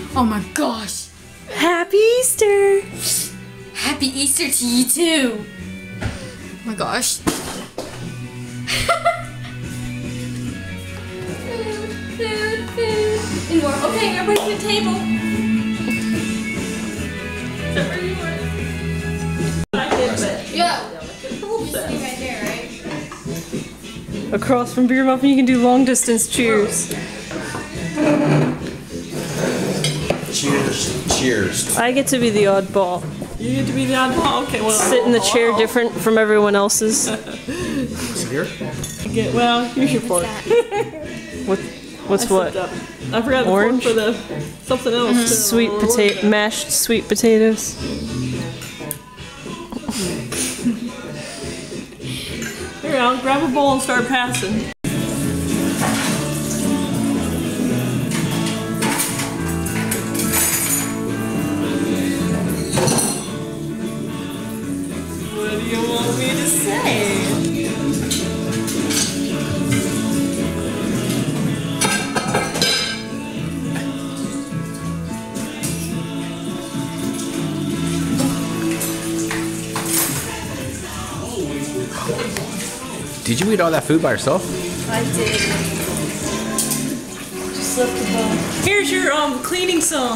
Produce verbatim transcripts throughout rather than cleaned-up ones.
Oh my gosh. Happy Easter. Happy Easter to you too. Oh my gosh. Food, food, food. And more. Okay, everybody to the table. Except for you. Yeah. Right there, right? Across from Beer Muffin, you can do long distance cheers. Cheers. Cheers. I get to be the oddball. You get to be the oddball? Okay, well. Sit in the chair different from everyone else's. Sit here. Okay, well, here's your fork. What? What's I what? up. I forgot the Orange? fork for the something else. Mm-hmm. Sweet potato, mashed sweet potatoes. Here, I'll grab a bowl and start passing. What do you want me to say? Did you eat all that food by yourself? I did. Just left the bowl. Here's your um cleaning song.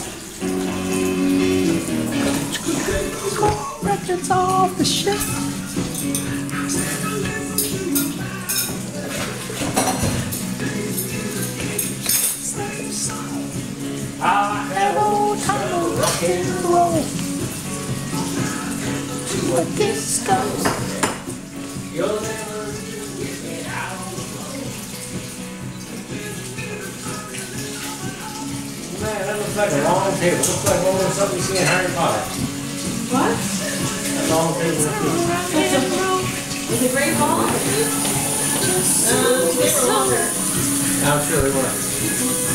Records off the shelf. I had old time of rock and roll. But this goes. You'll never get out. Man, that looks like a long table. Looks like one of something you see in Harry Potter. What? That long table. Is it great ball? Uh, they were longer. I'm sure they were.